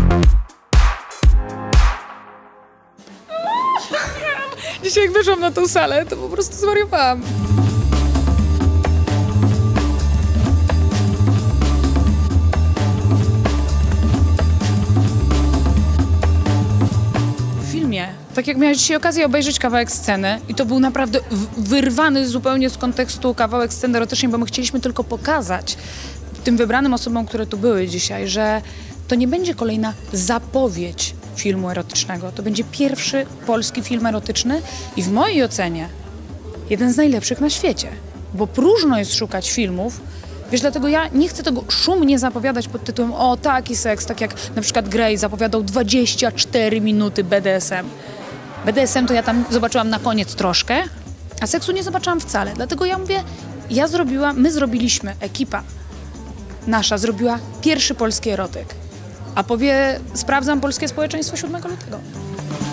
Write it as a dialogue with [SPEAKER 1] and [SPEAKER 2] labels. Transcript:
[SPEAKER 1] Dzisiaj jak wyszłam na tą salę, to po prostu zwariowałam. W filmie, tak jak miałeś dzisiaj okazję obejrzeć kawałek sceny i to był naprawdę wyrwany zupełnie z kontekstu kawałek sceny erotycznej, bo my chcieliśmy tylko pokazać tym wybranym osobom, które tu były dzisiaj, że to nie będzie kolejna zapowiedź filmu erotycznego. To będzie pierwszy polski film erotyczny i w mojej ocenie jeden z najlepszych na świecie. Bo próżno jest szukać filmów, wiesz, dlatego ja nie chcę tego szumnie zapowiadać pod tytułem o, taki seks, tak jak na przykład Grey zapowiadał 24 minuty BDSM. BDSM to ja tam zobaczyłam na koniec troszkę, a seksu nie zobaczyłam wcale. Dlatego ja mówię, my zrobiliśmy, ekipa nasza zrobiła pierwszy polski erotyk. A sprawdzam polskie społeczeństwo 7 lutego.